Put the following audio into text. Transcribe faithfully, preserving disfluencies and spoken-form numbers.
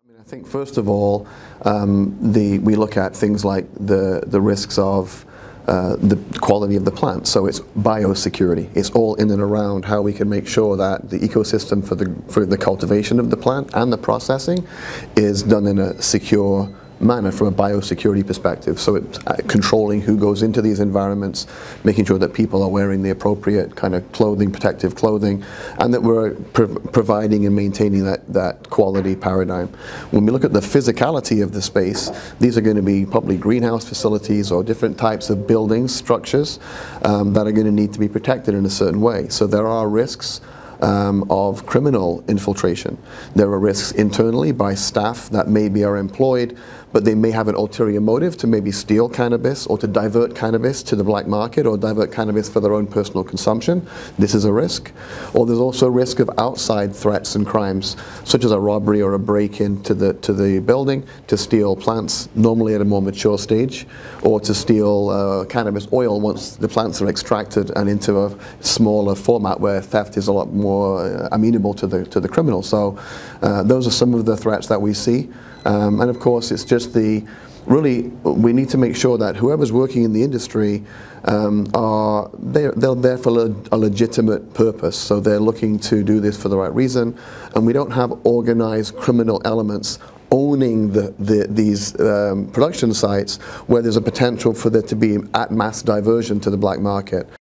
I think first of all, um, the, we look at things like the, the risks of uh, the quality of the plant. So it's biosecurity. It's all in and around how we can make sure that the ecosystem for the, for the cultivation of the plant and the processing is done in a secure manner from a biosecurity perspective. So it's uh, controlling who goes into these environments, making sure that people are wearing the appropriate kind of clothing, protective clothing, and that we're pro providing and maintaining that, that quality paradigm. When we look at the physicality of the space, these are going to be probably greenhouse facilities or different types of buildings, structures um, that are going to need to be protected in a certain way. So there are risks Um, of criminal infiltration. There are risks internally by staff that maybe are employed, but they may have an ulterior motive to maybe steal cannabis or to divert cannabis to the black market or divert cannabis for their own personal consumption. This is a risk. Or there's also a risk of outside threats and crimes, such as a robbery or a break-in to the, to the building to steal plants, normally at a more mature stage, or to steal uh, cannabis oil once the plants are extracted and into a smaller format where theft is a lot more more amenable to the to the criminal. So uh, those are some of the threats that we see, um, and of course it's just the really we need to make sure that whoever's working in the industry um, are they're, they're there for le a legitimate purpose. So they're looking to do this for the right reason, and we don't have organized criminal elements owning the, the, these um, production sites where there's a potential for there to be at mass diversion to the black market.